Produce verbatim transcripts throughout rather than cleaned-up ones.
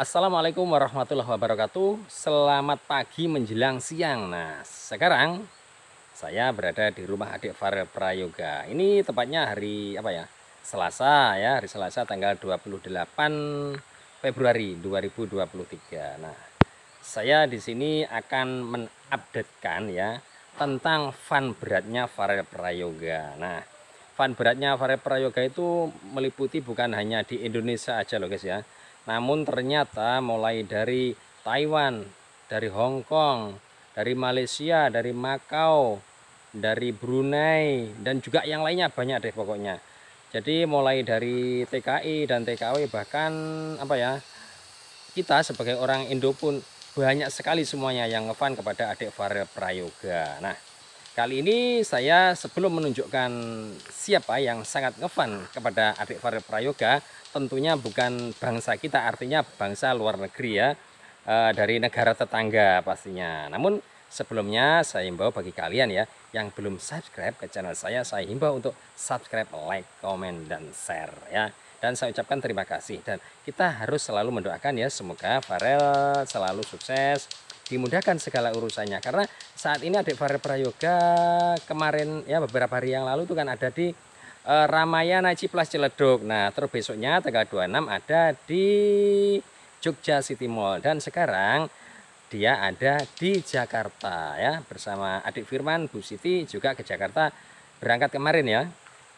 Assalamualaikum warahmatullahi wabarakatuh. Selamat pagi menjelang siang. Nah, sekarang saya berada di rumah adik Farel Prayoga. Ini tepatnya hari apa ya? Selasa ya, hari Selasa tanggal dua puluh delapan Februari dua ribu dua puluh tiga. Nah, saya di sini akan mengupdatekan ya tentang fun beratnya Farel Prayoga. Nah, fun beratnya Farel Prayoga itu meliputi bukan hanya di Indonesia aja loh guys ya. Namun ternyata mulai dari Taiwan, dari Hong Kong, dari Malaysia, dari Makau, dari Brunei, dan juga yang lainnya banyak deh pokoknya. Jadi mulai dari T K I dan T K W, bahkan apa ya, kita sebagai orang Indo pun banyak sekali semuanya yang ngefan kepada adik Farel Prayoga. Nah, kali ini saya sebelum menunjukkan siapa yang sangat ngefan kepada adik Farel Prayoga, tentunya bukan bangsa kita, artinya bangsa luar negeri ya, e, dari negara tetangga pastinya. Namun sebelumnya saya himbau bagi kalian ya yang belum subscribe ke channel saya, saya himbau untuk subscribe, like, komen, dan share ya. Dan saya ucapkan terima kasih, dan kita harus selalu mendoakan ya semoga Farel selalu sukses, dimudahkan segala urusannya. Karena saat ini adik Farel Prayoga kemarin ya beberapa hari yang lalu itu kan ada di e, Ramayana Ciplast Ciledug. Nah, terus besoknya tanggal dua puluh enam ada di Jogja City Mall, dan sekarang dia ada di Jakarta ya bersama adik Firman, Bu Siti juga ke Jakarta berangkat kemarin ya.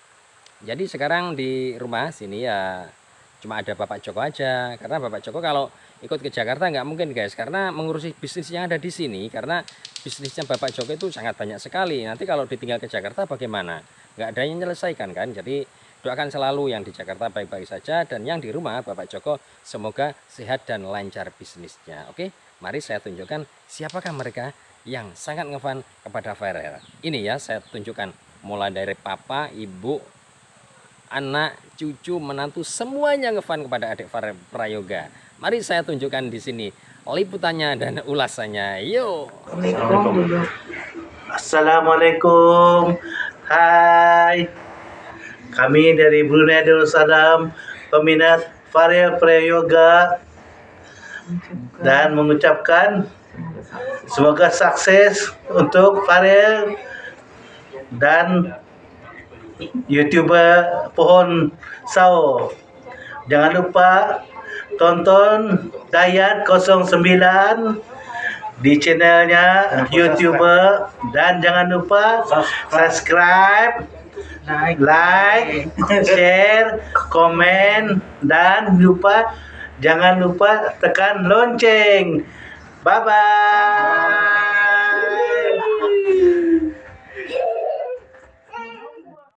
Jadi sekarang di rumah sini ya cuma ada Bapak Joko aja, karena Bapak Joko kalau ikut ke Jakarta nggak mungkin guys, karena mengurusi bisnis yang ada di sini, karena bisnisnya Bapak Joko itu sangat banyak sekali. Nanti kalau ditinggal ke Jakarta bagaimana? Nggak ada yang menyelesaikan kan. Jadi doakan selalu yang di Jakarta baik-baik saja, dan yang di rumah Bapak Joko semoga sehat dan lancar bisnisnya. Oke, mari saya tunjukkan siapakah mereka yang sangat ngefan kepada Farel. Ini ya saya tunjukkan mulai dari papa, ibu, anak, cucu, menantu, semuanya ngefan kepada adik Farel Prayoga. Mari saya tunjukkan di sini liputannya dan ulasannya. Yuk. Assalamualaikum. Assalamualaikum. Hai. Kami dari Brunei Darussalam, peminat Farel Prayoga, dan mengucapkan semoga sukses untuk Farel dan YouTuber Pohon Sao. Jangan lupa tonton Dayat nol sembilan di channelnya YouTuber, dan jangan lupa subscribe, like, share, komen, dan lupa jangan lupa tekan lonceng. Bye bye.